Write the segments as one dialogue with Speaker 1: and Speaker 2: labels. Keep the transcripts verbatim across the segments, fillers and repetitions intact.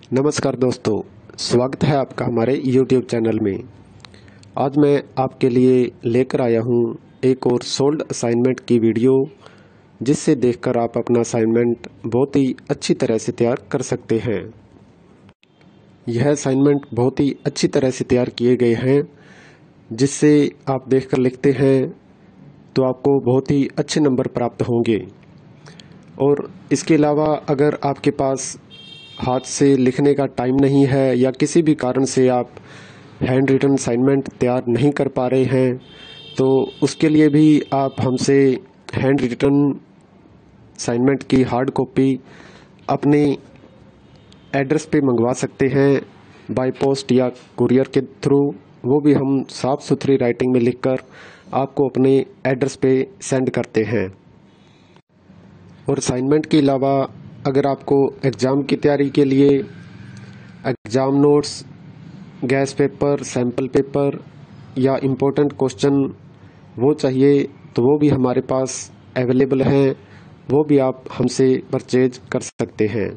Speaker 1: नमस्कार दोस्तों, स्वागत है आपका हमारे यूट्यूब चैनल में। आज मैं आपके लिए लेकर आया हूँ एक और सोल्ड असाइनमेंट की वीडियो, जिससे देखकर आप अपना असाइनमेंट बहुत ही अच्छी तरह से तैयार कर सकते हैं। यह असाइनमेंट बहुत ही अच्छी तरह से तैयार किए गए हैं, जिससे आप देखकर लिखते हैं तो आपको बहुत ही अच्छे नंबर प्राप्त होंगे। और इसके अलावा अगर आपके पास हाथ से लिखने का टाइम नहीं है या किसी भी कारण से आप हैंड रिटन असाइनमेंट तैयार नहीं कर पा रहे हैं, तो उसके लिए भी आप हमसे हैंड रिटन असाइनमेंट की हार्ड कॉपी अपने एड्रेस पे मंगवा सकते हैं, बाय पोस्ट या कुरियर के थ्रू। वो भी हम साफ़ सुथरी राइटिंग में लिखकर आपको अपने एड्रेस पे सेंड करते हैं। और असाइनमेंट के अलावा अगर आपको एग्ज़ाम की तैयारी के लिए exam notes, guess paper, sample paper या इम्पोर्टेंट क्वेश्चन वो चाहिए, तो वो भी हमारे पास अवेलेबल हैं। वो भी आप हमसे परचेज कर सकते हैं।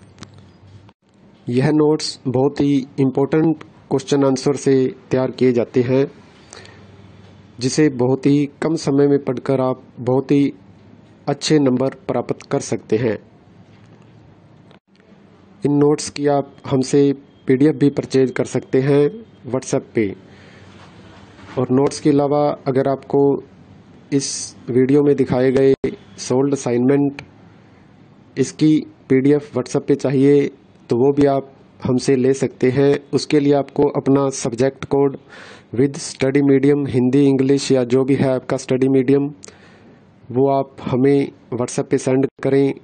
Speaker 1: यह नोट्स बहुत ही इम्पोर्टेंट क्वेश्चन आंसर से तैयार किए जाते हैं, जिसे बहुत ही कम समय में पढ़कर आप बहुत ही अच्छे नंबर प्राप्त कर सकते हैं। इन नोट्स की आप हमसे पीडीएफ भी परचेज कर सकते हैं व्हाट्सएप पे। और नोट्स के अलावा अगर आपको इस वीडियो में दिखाए गए सोल्ड असाइनमेंट इसकी पीडीएफ व्हाट्सएप पे चाहिए, तो वो भी आप हमसे ले सकते हैं। उसके लिए आपको अपना subject code with study medium, Hindi, English या जो भी है आपका स्टडी मीडियम, वो आप हमें व्हाट्सएप पे सेंड करें।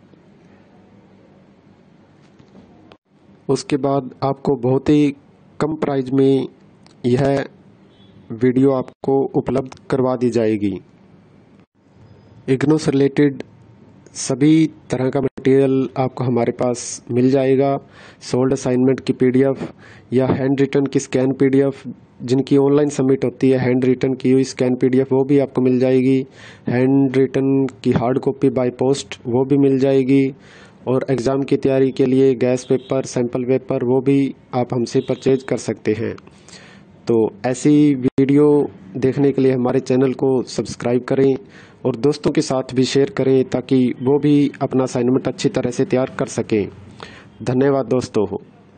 Speaker 1: उसके बाद आपको बहुत ही कम प्राइस में यह वीडियो आपको उपलब्ध करवा दी जाएगी। इग्नू से रिलेटेड सभी तरह का मटेरियल आपको हमारे पास मिल जाएगा। सोल्ड असाइनमेंट की पीडीएफ या हैंड रिटन की स्कैन पीडीएफ, जिनकी ऑनलाइन सबमिट होती है, हैंड रिटन की हुई स्कैन पीडीएफ वो भी आपको मिल जाएगी। हैंड रिटन की हार्ड कॉपी बाय पोस्ट वो भी मिल जाएगी। और एग्ज़ाम की तैयारी के लिए गैस पेपर, सैम्पल पेपर वो भी आप हमसे परचेज कर सकते हैं। तो ऐसी वीडियो देखने के लिए हमारे चैनल को सब्सक्राइब करें और दोस्तों के साथ भी शेयर करें, ताकि वो भी अपना असाइनमेंट अच्छी तरह से तैयार कर सकें। धन्यवाद दोस्तों।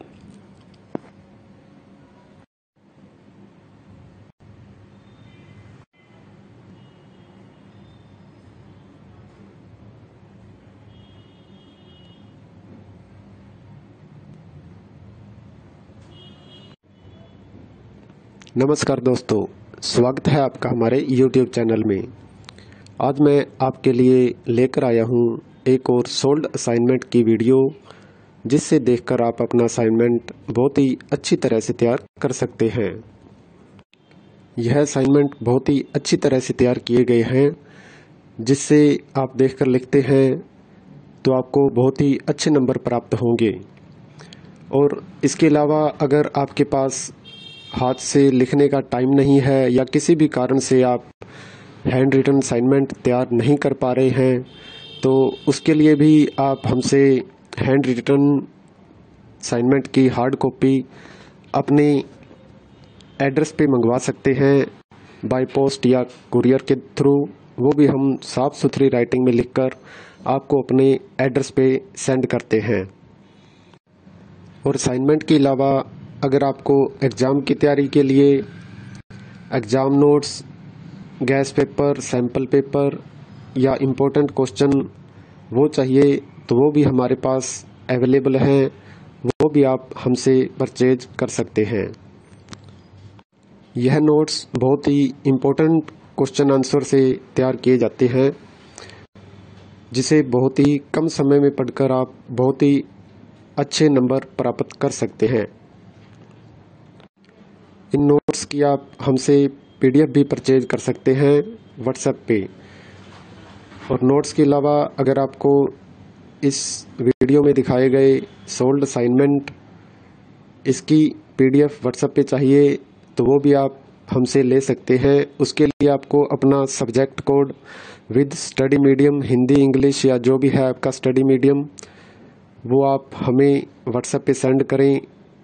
Speaker 1: नमस्कार दोस्तों, स्वागत है आपका हमारे यूट्यूब चैनल में। आज मैं आपके लिए लेकर आया हूँ एक और सोल्ड असाइनमेंट की वीडियो, जिससे देखकर आप अपना असाइनमेंट बहुत ही अच्छी तरह से तैयार कर सकते हैं। यह असाइनमेंट बहुत ही अच्छी तरह से तैयार किए गए हैं, जिससे आप देखकर लिखते हैं तो आपको बहुत ही अच्छे नंबर प्राप्त होंगे। और इसके अलावा अगर आपके पास हाथ से लिखने का टाइम नहीं है या किसी भी कारण से आप हैंड रिटन असाइनमेंट तैयार नहीं कर पा रहे हैं, तो उसके लिए भी आप हमसे हैंड रिटन असाइनमेंट की हार्ड कॉपी अपने एड्रेस पे मंगवा सकते हैं, बाय पोस्ट या कुरियर के थ्रू। वो भी हम साफ़ सुथरी राइटिंग में लिखकर आपको अपने एड्रेस पे सेंड करते हैं। और असाइनमेंट के अलावा अगर आपको एग्ज़ाम की तैयारी के लिए exam notes, guess paper, sample paper या इम्पोर्टेंट क्वेश्चन वो चाहिए, तो वो भी हमारे पास अवेलेबल हैं। वो भी आप हमसे परचेज कर सकते हैं। यह नोट्स बहुत ही इम्पोर्टेंट क्वेश्चन आंसर से तैयार किए जाते हैं, जिसे बहुत ही कम समय में पढ़कर आप बहुत ही अच्छे नंबर प्राप्त कर सकते हैं। इन नोट्स की आप हमसे पीडीएफ भी परचेज कर सकते हैं व्हाट्सएप पे। और नोट्स के अलावा अगर आपको इस वीडियो में दिखाए गए सोल्ड असाइनमेंट इसकी पीडीएफ व्हाट्सएप पे चाहिए, तो वो भी आप हमसे ले सकते हैं। उसके लिए आपको अपना subject code with study medium, Hindi, English या जो भी है आपका स्टडी मीडियम, वो आप हमें व्हाट्सएप पे सेंड करें।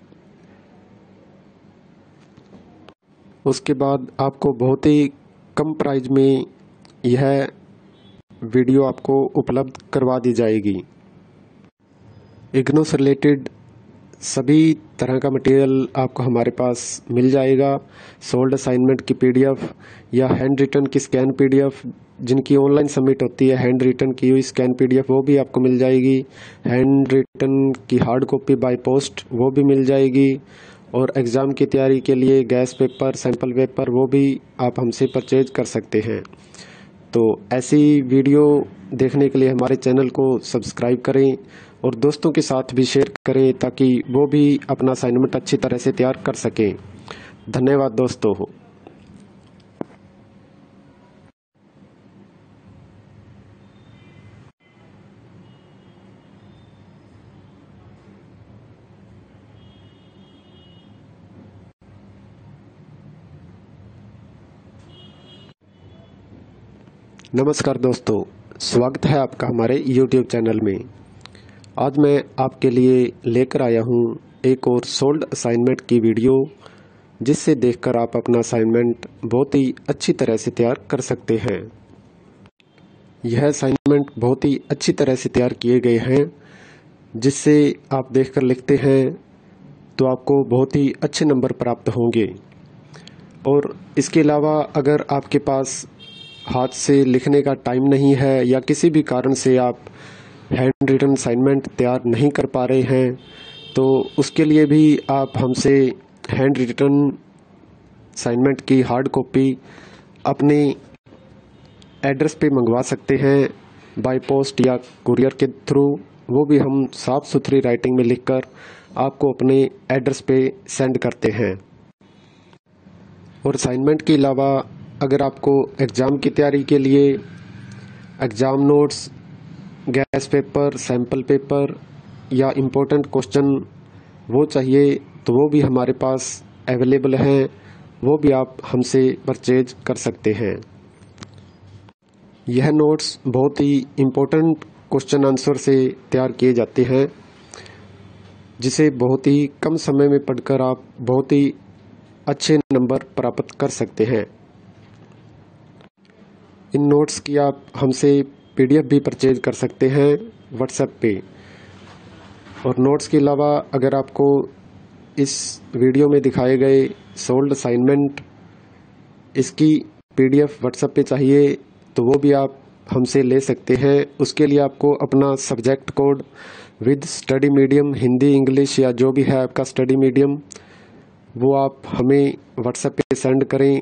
Speaker 1: उसके बाद आपको बहुत ही कम प्राइस में यह वीडियो आपको उपलब्ध करवा दी जाएगी। इग्नू से रिलेटेड सभी तरह का मटेरियल आपको हमारे पास मिल जाएगा। सोल्ड असाइनमेंट की पीडीएफ या हैंड रिटन की स्कैन पीडीएफ, जिनकी ऑनलाइन सबमिट होती है, हैंड रिटन की हुई स्कैन पीडीएफ वो भी आपको मिल जाएगी। हैंड रिटन की हार्ड कॉपी बाय पोस्ट वो भी मिल जाएगी। और एग्ज़ाम की तैयारी के लिए गैस पेपर, सैंपल पेपर वो भी आप हमसे परचेज कर सकते हैं। तो ऐसी वीडियो देखने के लिए हमारे चैनल को सब्सक्राइब करें और दोस्तों के साथ भी शेयर करें ताकि वो भी अपना असाइनमेंट अच्छी तरह से तैयार कर सकें। धन्यवाद दोस्तों। नमस्कार दोस्तों, स्वागत है आपका हमारे YouTube चैनल में। आज मैं आपके लिए लेकर आया हूँ एक और सोल्ड असाइनमेंट की वीडियो, जिससे देखकर आप अपना असाइनमेंट बहुत ही अच्छी तरह से तैयार कर सकते हैं। यह असाइनमेंट बहुत ही अच्छी तरह से तैयार किए गए हैं, जिससे आप देखकर लिखते हैं तो आपको बहुत ही अच्छे नंबर प्राप्त होंगे। और इसके अलावा अगर आपके पास हाथ से लिखने का टाइम नहीं है या किसी भी कारण से आप हैंड रिटन असाइनमेंट तैयार नहीं कर पा रहे हैं, तो उसके लिए भी आप हमसे हैंड रिटन असाइनमेंट की हार्ड कॉपी अपने एड्रेस पे मंगवा सकते हैं, बाय पोस्ट या कुरियर के थ्रू। वो भी हम साफ़ सुथरी राइटिंग में लिखकर आपको अपने एड्रेस पे सेंड करते हैं। और असाइनमेंट के अलावा अगर आपको एग्ज़ाम की तैयारी के लिए exam notes, guess paper, sample paper या इम्पोर्टेंट क्वेश्चन वो चाहिए, तो वो भी हमारे पास अवेलेबल हैं। वो भी आप हमसे परचेज कर सकते हैं। यह नोट्स बहुत ही इम्पोर्टेंट क्वेश्चन आंसर से तैयार किए जाते हैं, जिसे बहुत ही कम समय में पढ़कर आप बहुत ही अच्छे नंबर प्राप्त कर सकते हैं। इन नोट्स की आप हमसे पीडीएफ भी परचेज कर सकते हैं व्हाट्सएप पे। और नोट्स के अलावा अगर आपको इस वीडियो में दिखाए गए सोल्ड असाइनमेंट इसकी पीडीएफ व्हाट्सएप पे चाहिए, तो वो भी आप हमसे ले सकते हैं। उसके लिए आपको अपना subject code with study medium, Hindi, English या जो भी है आपका स्टडी मीडियम, वो आप हमें व्हाट्सएप पे सेंड करें।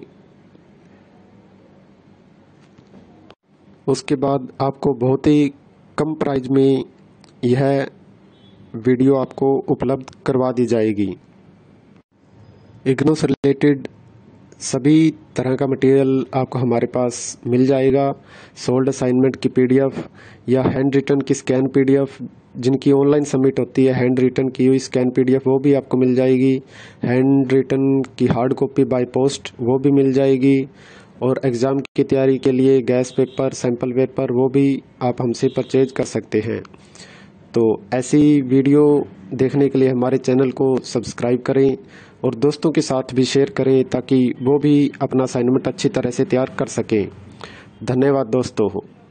Speaker 1: उसके बाद आपको बहुत ही कम प्राइस में यह वीडियो आपको उपलब्ध करवा दी जाएगी। इग्नू से रिलेटेड सभी तरह का मटेरियल आपको हमारे पास मिल जाएगा। सोल्ड असाइनमेंट की पीडीएफ या हैंड रिटन की स्कैन पीडीएफ, जिनकी ऑनलाइन सबमिट होती है, हैंड रिटन की हुई स्कैन पीडीएफ वो भी आपको मिल जाएगी। हैंड रिटन की हार्ड कॉपी बाय पोस्ट वो भी मिल जाएगी। और एग्ज़ाम की तैयारी के लिए गैस पेपर, सैंपल पेपर वो भी आप हमसे परचेज कर सकते हैं। तो ऐसी वीडियो देखने के लिए हमारे चैनल को सब्सक्राइब करें और दोस्तों के साथ भी शेयर करें ताकि वो भी अपना असाइनमेंट अच्छी तरह से तैयार कर सकें। धन्यवाद दोस्तों।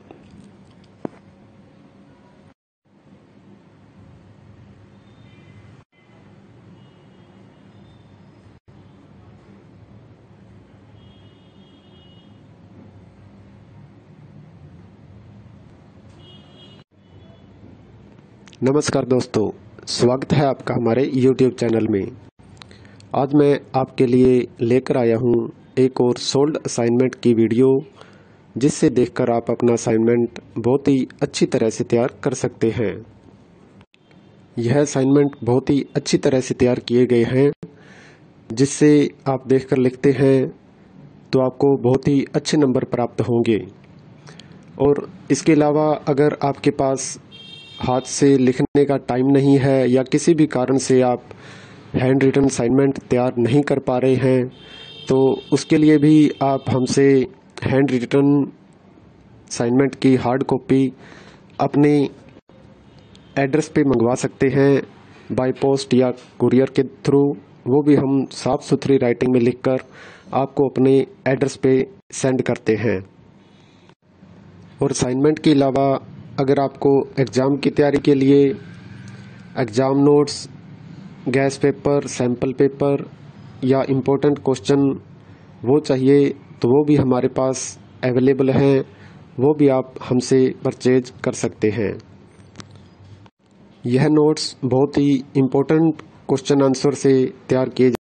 Speaker 1: नमस्कार दोस्तों, स्वागत है आपका हमारे YouTube चैनल में। आज मैं आपके लिए लेकर आया हूँ एक और सोल्ड असाइनमेंट की वीडियो, जिससे देखकर आप अपना असाइनमेंट बहुत ही अच्छी तरह से तैयार कर सकते हैं। यह असाइनमेंट बहुत ही अच्छी तरह से तैयार किए गए हैं, जिससे आप देखकर लिखते हैं तो आपको बहुत ही अच्छे नंबर प्राप्त होंगे। और इसके अलावा अगर आपके पास हाथ से लिखने का टाइम नहीं है या किसी भी कारण से आप हैंड रिटन असाइनमेंट तैयार नहीं कर पा रहे हैं, तो उसके लिए भी आप हमसे हैंड रिटन असाइनमेंट की हार्ड कॉपी अपने एड्रेस पे मंगवा सकते हैं बाय पोस्ट या कुरियर के थ्रू, वो भी हम साफ़ सुथरी राइटिंग में लिखकर आपको अपने एड्रेस पे सेंड करते हैं। और असाइनमेंट के अलावा अगर आपको एग्ज़ाम की तैयारी के लिए exam notes, guess paper, sample paper या इम्पोर्टेंट क्वेश्चन वो चाहिए तो वो भी हमारे पास अवेलेबल हैं, वो भी आप हमसे परचेज कर सकते हैं। यह नोट्स बहुत ही इम्पोर्टेंट क्वेश्चन आंसर से तैयार किए